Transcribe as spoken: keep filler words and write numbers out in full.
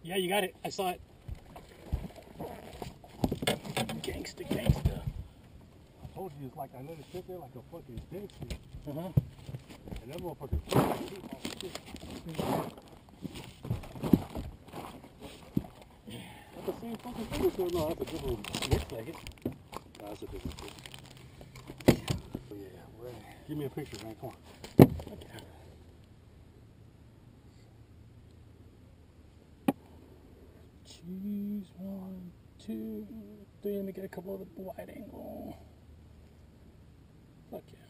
Yeah, you got it. I saw it. Gangsta, gangsta. I told you it's like I let it sit there like a fucking dead shit. Uh huh. And that motherfucker keep on shit. That's the same fucking thing. So no, that's a different. Looks like it. No, that's a different thing. Oh yeah, right. Give me a picture, man. Come on. Okay. Choose one, two, three. Let me get a couple of the wide angle. Fuck yeah.